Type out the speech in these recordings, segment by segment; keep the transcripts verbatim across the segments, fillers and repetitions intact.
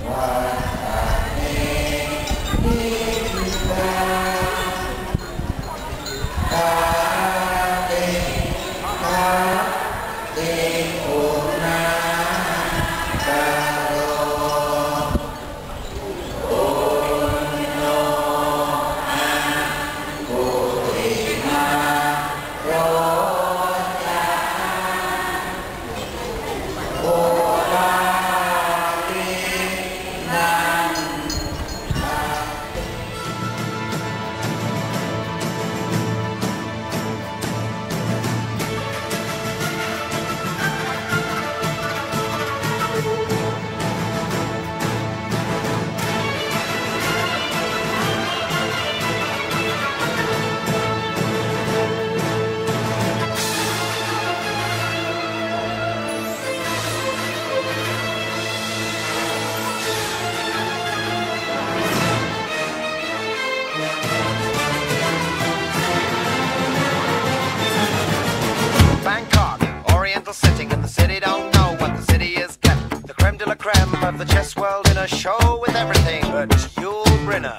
Sitting in the city, don't know what the city is getting. The creme de la creme of the chess world in a show with everything but Yul Brynner.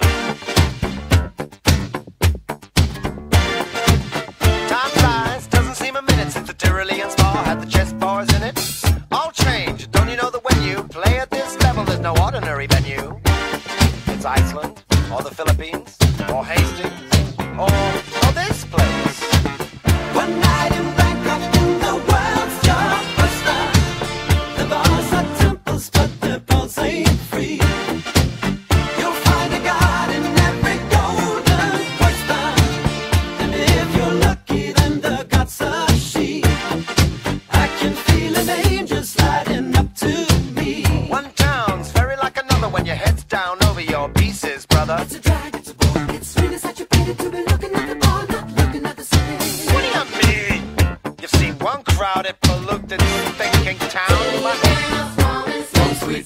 Time flies, doesn't seem a minute since the Tyrolean spa had the chess bars in it. All change, don't you know that when you play at this level, there's no ordinary venue. It's Iceland, or the Philippines, or Hastings, or, or this place. One night in Bangkok in the world's blockbuster. The bars are temples, but the pulse ain't free. You'll find a god in every golden oyster, and if you're lucky, then the god's a she. I can feel an angel sliding up to me. One town's very like another when your head's down over your pieces, brother. It's a drag, it's a bore, it's really such a pity to be looking at the bar, not looking at the city. What do you mean? You've seen one crowded, polluted, thinking town, but sweet.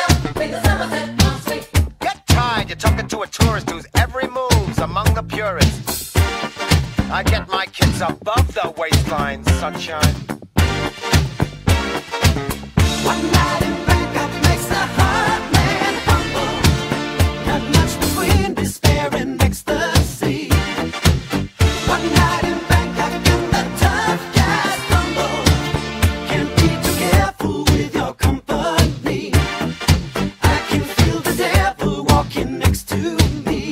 Get tired, you're talking to a tourist whose every move's among the purists. I get my kids above the waistline, sunshine. One night in Bangkok makes the heart man humble. Not much between despair and ecstasy. One night in Bangkok and the tough guys crumble. Can't be too careful with your company. I can feel the devil walking next to me.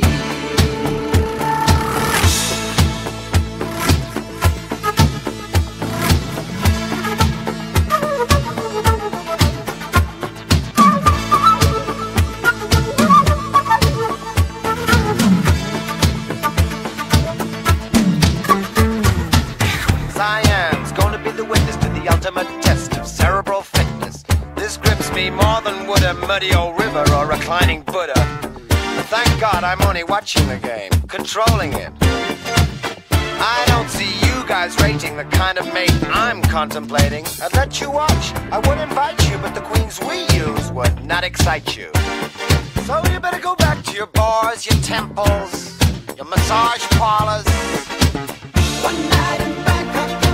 Cyan's gonna be the witness to the ultimate test of cerebral fitness. This grips me more than would a muddy old river or reclining Buddha. But thank God I'm only watching the game, controlling it. I don't see you guys rating the kind of mate I'm contemplating. I'd let you watch, I would invite you, but the queens we use would not excite you. So you better go back to your bars, your temples, your massage parlors. One night in Bangkok.